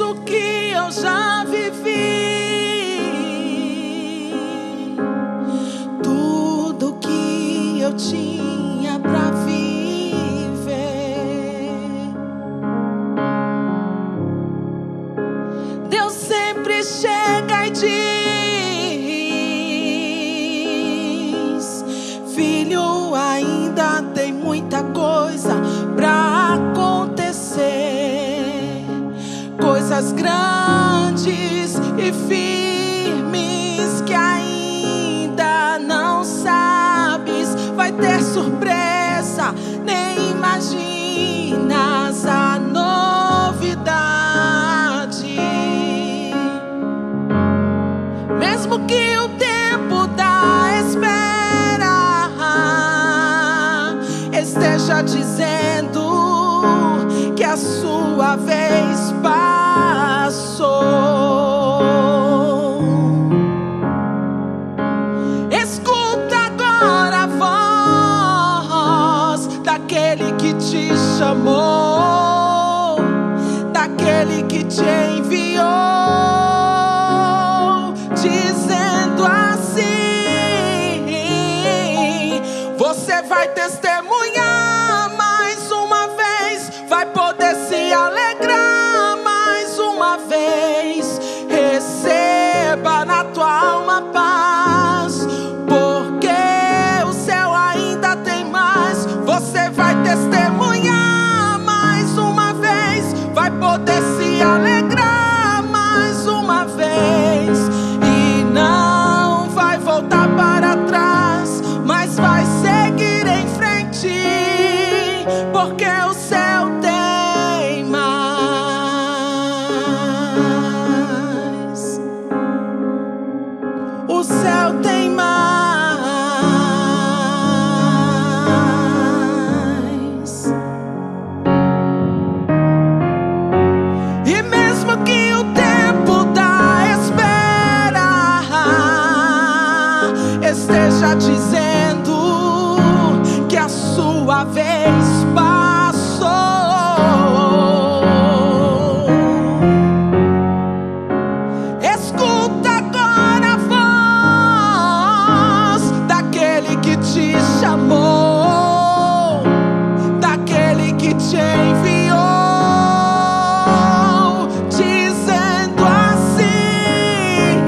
isso que eu já vivi, tudo que eu tinha pra viver, Deus sempre chega e diz: filho, ainda tem muita coisa pra acontecer, coisas grandes e firmes que ainda não sabes. Vai ter surpresa, nem imaginas a novidade. Mesmo que o tempo da espera esteja dizendo que a sua vez passou, escuta agora a voz daquele que te chamou, daquele que te enviou, dizendo assim: você vai testemunhar mais uma vez, vai poder se alegrar mais uma vez. Receba na tua alma paz, porque o céu ainda tem mais. Você vai testemunhar mais uma vez, vai poder se alegrar mais uma vez, e não vai voltar para trás, mas vai seguir em frente, porque o céu tem mais. O céu tem mais. E mesmo que o tempo da espera esteja dizendo que a sua vez passou, escuta agora a voz daquele que te chamou, daquele que te enviou, dizendo assim: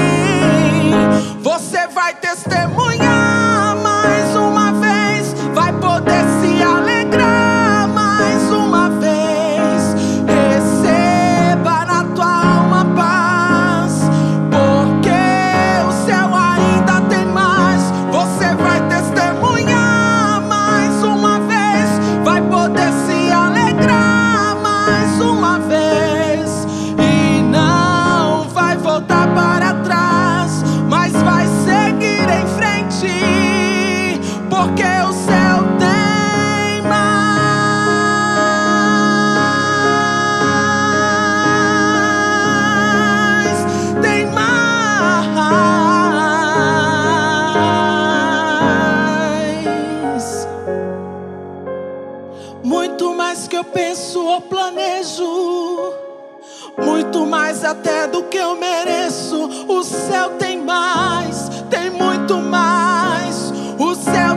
você vai testemunhar mais uma vez, vai poder se alegrar mais uma vez. Receba na tua alma paz, porque o céu ainda tem mais. Você vai testemunhar mais uma vez, vai poder se alegrar mais uma vez, e não vai voltar para trás, mas vai seguir em frente, porque o céu tem mais, tem mais, muito mais que eu penso ou planejo, muito mais até do que eu mereço. O céu tem mais, tem muito mais. O céu